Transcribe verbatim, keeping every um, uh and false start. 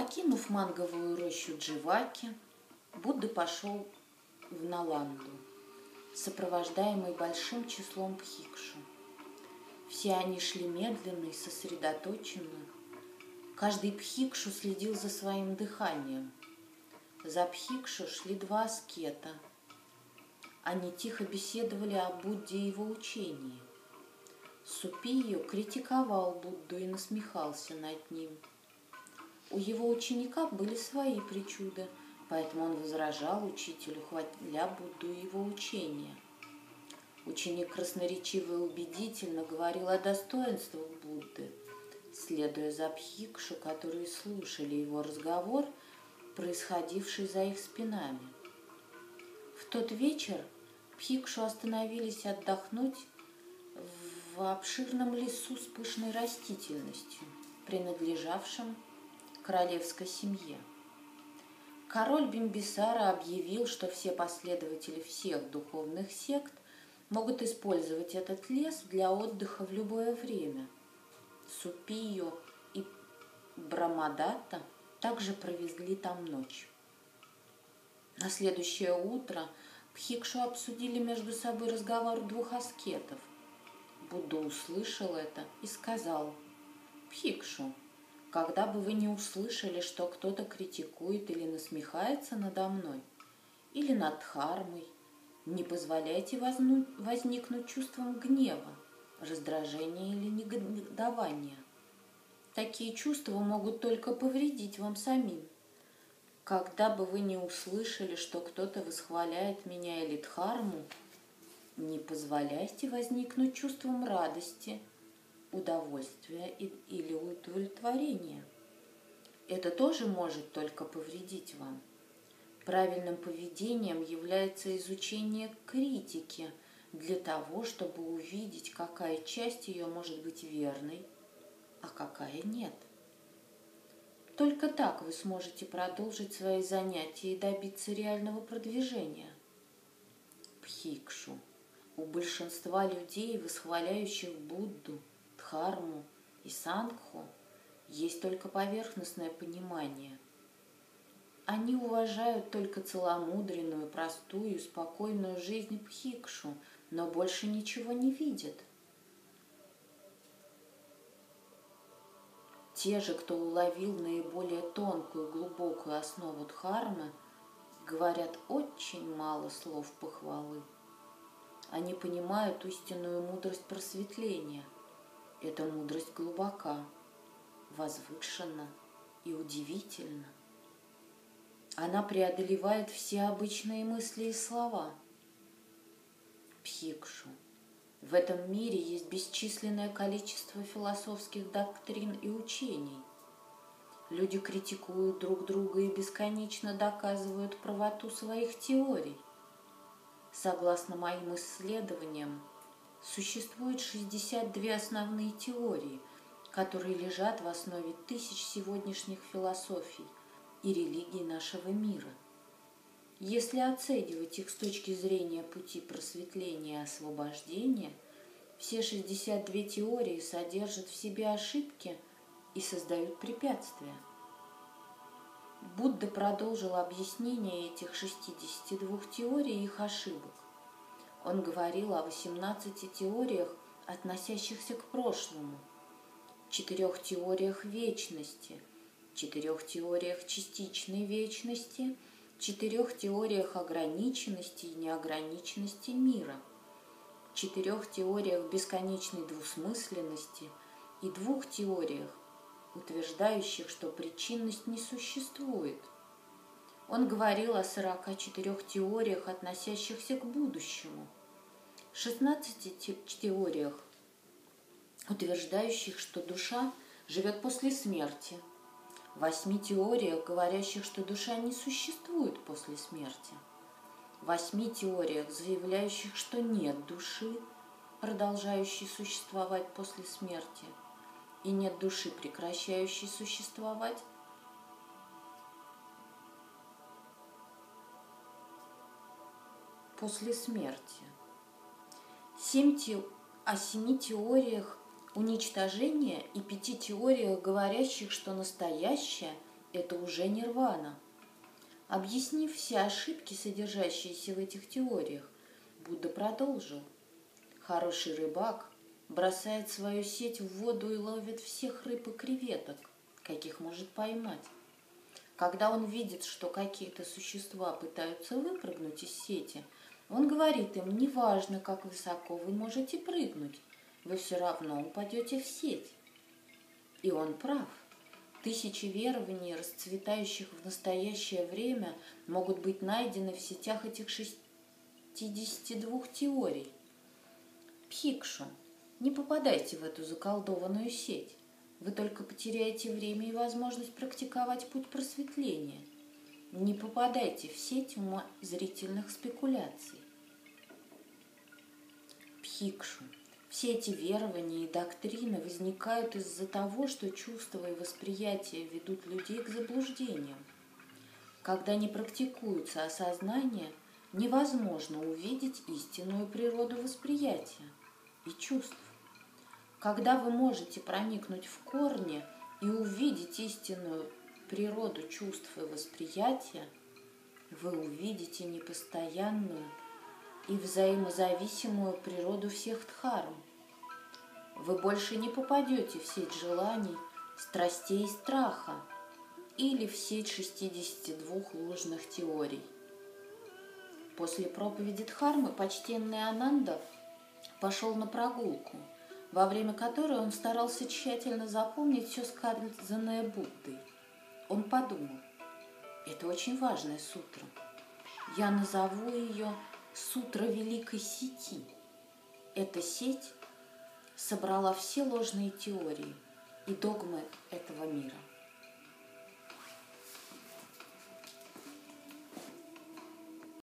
Покинув манговую рощу Дживаки, Будда пошел в Наланду, сопровождаемый большим числом бхикшу. Все они шли медленно и сосредоточенно. Каждый бхикшу следил за своим дыханием. За бхикшу шли два аскета. Они тихо беседовали о Будде и его учении. Суппийо критиковал Будду и насмехался над ним. У его ученика были свои причуды, поэтому он возражал учителю, хваля Будду и его учение. Ученик красноречиво и убедительно говорил о достоинствах Будды, следуя за бхикшу, которые слушали его разговор, происходивший за их спинами. В тот вечер бхикшу остановились отдохнуть в обширном лесу с пышной растительностью, принадлежавшем королевской семье. Король Бимбисара объявил, что все последователи всех духовных сект могут использовать этот лес для отдыха в любое время. Суппийо и Брамадатта также провезли там ночь. На следующее утро бхикшу обсудили между собой разговор двух аскетов. Будда услышал это и сказал: «Бхикшу, когда бы вы не услышали, что кто-то критикует или насмехается надо мной, или над дхармой, не позволяйте возну... возникнуть чувством гнева, раздражения или негодования. Такие чувства могут только повредить вам самим. Когда бы вы не услышали, что кто-то восхваляет меня или дхарму, не позволяйте возникнуть чувством радости, удовольствия или удовлетворения. Это тоже может только повредить вам. Правильным поведением является изучение критики для того, чтобы увидеть, какая часть ее может быть верной, а какая нет. Только так вы сможете продолжить свои занятия и добиться реального продвижения. Бхикшу, у большинства людей, восхваляющих Будду, дхарму и сангху, есть только поверхностное понимание. Они уважают только целомудренную, простую, спокойную жизнь бхикшу, но больше ничего не видят. Те же, кто уловил наиболее тонкую, глубокую основу дхармы, говорят очень мало слов похвалы. Они понимают истинную мудрость просветления. Эта мудрость глубока, возвышенна и удивительна. Она преодолевает все обычные мысли и слова. Бхикшу, в этом мире есть бесчисленное количество философских доктрин и учений. Люди критикуют друг друга и бесконечно доказывают правоту своих теорий. Согласно моим исследованиям, существует шестьдесят две основные теории, которые лежат в основе тысяч сегодняшних философий и религий нашего мира. Если оценивать их с точки зрения пути просветления и освобождения, все шестьдесят две теории содержат в себе ошибки и создают препятствия. Будда продолжил объяснение этих шестидесяти двух теорий и их ошибок. Он говорил о восемнадцати теориях, относящихся к прошлому, четырех теориях вечности, четырех теориях частичной вечности, четырех теориях ограниченности и неограниченности мира, четырех теориях бесконечной двусмысленности и двух теориях, утверждающих, что причинность не существует. Он говорил о сорока четырех теориях, относящихся к будущему, шестнадцати теориях, утверждающих, что душа живет после смерти, восьми теориях, говорящих, что душа не существует после смерти, восьми теориях, заявляющих, что нет души, продолжающей существовать после смерти, и нет души, прекращающей существовать после смерти. Семь те... О семи теориях уничтожения и пяти теориях, говорящих, что настоящее – это уже нирвана. Объяснив все ошибки, содержащиеся в этих теориях, Будда продолжил. Хороший рыбак бросает свою сеть в воду и ловит всех рыб и креветок, каких может поймать. Когда он видит, что какие-то существа пытаются выпрыгнуть из сети, он говорит им: неважно, как высоко вы можете прыгнуть, вы все равно упадете в сеть. И он прав. Тысячи верований, расцветающих в настоящее время, могут быть найдены в сетях этих шестидесяти двух теорий. Бхикшу, не попадайте в эту заколдованную сеть. Вы только потеряете время и возможность практиковать путь просветления. Не попадайте в сеть умозрительных спекуляций. Бхикшу, все эти верования и доктрины возникают из-за того, что чувства и восприятия ведут людей к заблуждениям. Когда не практикуется осознание, невозможно увидеть истинную природу восприятия и чувств. Когда вы можете проникнуть в корни и увидеть истинную природу чувств и восприятия, вы увидите непостоянную и взаимозависимую природу всех дхарм. Вы больше не попадете в сеть желаний, страстей и страха или в сеть шестидесяти двух ложных теорий. После проповеди Дхармы почтенный Ананда пошел на прогулку, во время которой он старался тщательно запомнить все сказанное Буддой. Он подумал: это очень важная сутра. Я назову ее «Сутра Великой Сети». Эта сеть собрала все ложные теории и догмы этого мира.